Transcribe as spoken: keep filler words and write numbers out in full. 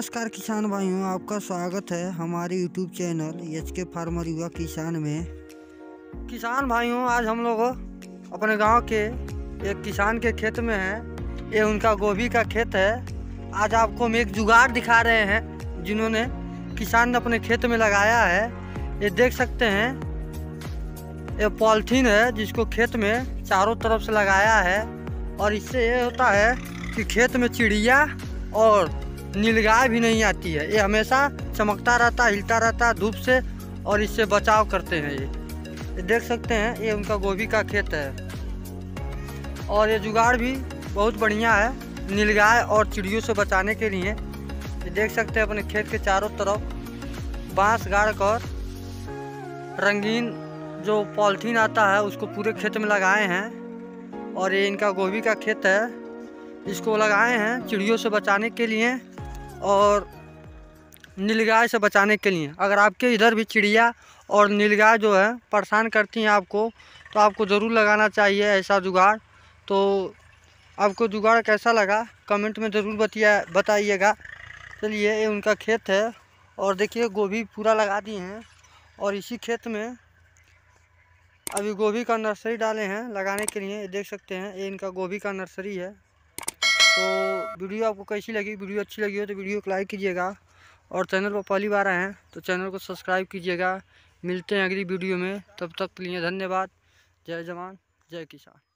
नमस्कार किसान भाइयों, आपका स्वागत है हमारे YouTube channel H K farmer युवा किसान में। किसान भाइयों, आज हम लोग अपने गांव के एक किसान के खेत में हैं। ये उनका गोभी का खेत है। आज आपको हम एक जुगाड़ दिखा रहे हैं जिन्होंने किसान ने अपने खेत में लगाया है। ये देख सकते हैं, ये पॉलिथीन है जिसको खेत में चारों तरफ से लगाया है। और इससे ये होता है कि खेत में चिड़िया और नीलगाय भी नहीं आती है। ये हमेशा चमकता रहता है, हिलता रहता है धूप से, और इससे बचाव करते हैं। ये ये देख सकते हैं, ये उनका गोभी का खेत है। और ये जुगाड़ भी बहुत बढ़िया है नीलगाय और चिड़ियों से बचाने के लिए। ये देख सकते हैं, अपने खेत के चारों तरफ बांस गाड़ कर रंगीन जो पॉलिथीन आता है उसको पूरे खेत में लगाए हैं। और ये इनका गोभी का खेत है, इसको लगाए हैं चिड़ियों से बचाने के लिए और नीलगाय से बचाने के लिए। अगर आपके इधर भी चिड़िया और नीलगाय जो है परेशान करती हैं आपको, तो आपको ज़रूर लगाना चाहिए ऐसा जुगाड़। तो आपको जुगाड़ कैसा लगा कमेंट में ज़रूर बतिया बताइएगा। चलिए, ये उनका खेत है और देखिए गोभी पूरा लगा दिए हैं। और इसी खेत में अभी गोभी का नर्सरी डाले हैं लगाने के लिए। देख सकते हैं, ये इनका गोभी का नर्सरी है। तो वीडियो आपको कैसी लगी? वीडियो अच्छी लगी हो तो वीडियो को लाइक कीजिएगा, और चैनल पर पहली बार आए हैं तो चैनल को सब्सक्राइब कीजिएगा। मिलते हैं अगली वीडियो में, तब तक के लिए धन्यवाद। जय जवान जय किसान।